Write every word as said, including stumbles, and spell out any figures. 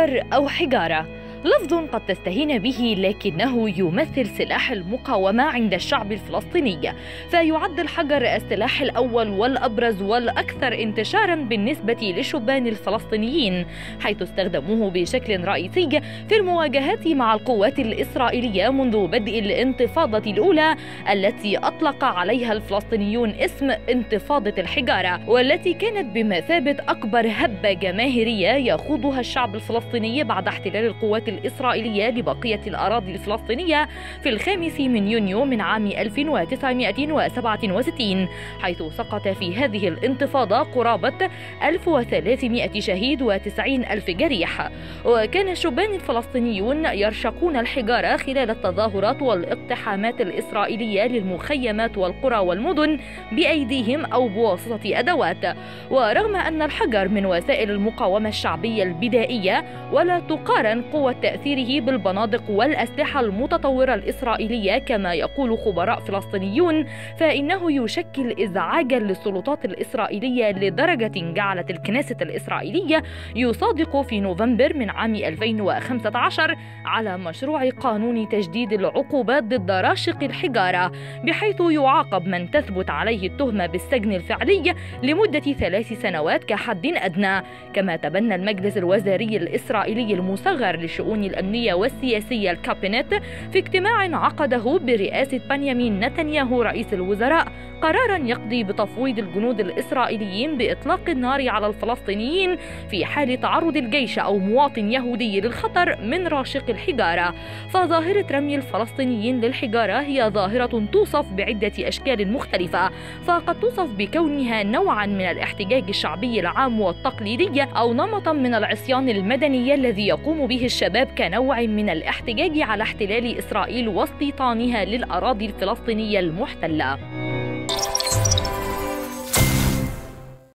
حجر أو حجارة لفظ قد تستهين به، لكنه يمثل سلاح المقاومة عند الشعب الفلسطيني، فيعد الحجر السلاح الأول والأبرز والأكثر انتشاراً بالنسبة للشبان الفلسطينيين، حيث استخدموه بشكل رئيسي في المواجهات مع القوات الإسرائيلية منذ بدء الانتفاضة الأولى التي أطلق عليها الفلسطينيون اسم انتفاضة الحجارة، والتي كانت بمثابة أكبر هبة جماهيرية يخوضها الشعب الفلسطيني بعد احتلال القوات الإسرائيلية لبقية الأراضي الفلسطينية في الخامس من يونيو من عام ألف وتسعمائة وسبعة وستين، حيث سقط في هذه الانتفاضة قرابة ألف وثلاثمائة شهيد وتسعين ألف جريح. وكان الشبان الفلسطينيون يرشقون الحجارة خلال التظاهرات والاقتحامات الإسرائيلية للمخيمات والقرى والمدن بأيديهم أو بواسطة أدوات. ورغم أن الحجر من وسائل المقاومة الشعبية البدائية، ولا تقارن قوة تأثيره بالبنادق والأسلحة المتطورة الإسرائيلية كما يقول خبراء فلسطينيون، فإنه يشكل إزعاجا للسلطات الإسرائيلية لدرجة جعلت الكنيسة الإسرائيلية يصادق في نوفمبر من عام ألفين وخمسة عشر على مشروع قانون تجديد العقوبات ضد راشق الحجارة، بحيث يعاقب من تثبت عليه التهمة بالسجن الفعلي لمدة ثلاث سنوات كحد أدنى. كما تبنى المجلس الوزاري الإسرائيلي المصغر للشؤون الأمنية والسياسية الكابينت في اجتماع عقده برئاسة بنيامين نتنياهو رئيس الوزراء قراراً يقضي بتفويض الجنود الإسرائيليين بإطلاق النار على الفلسطينيين في حال تعرض الجيش أو مواطن يهودي للخطر من راشق الحجارة. فظاهرة رمي الفلسطينيين للحجارة هي ظاهرة توصف بعدة أشكال مختلفة، فقد توصف بكونها نوعاً من الاحتجاج الشعبي العام والتقليدي، أو نمطاً من العصيان المدني الذي يقوم به الشباب كنوع من الاحتجاج على احتلال إسرائيل واستيطانها للأراضي الفلسطينية المحتلة.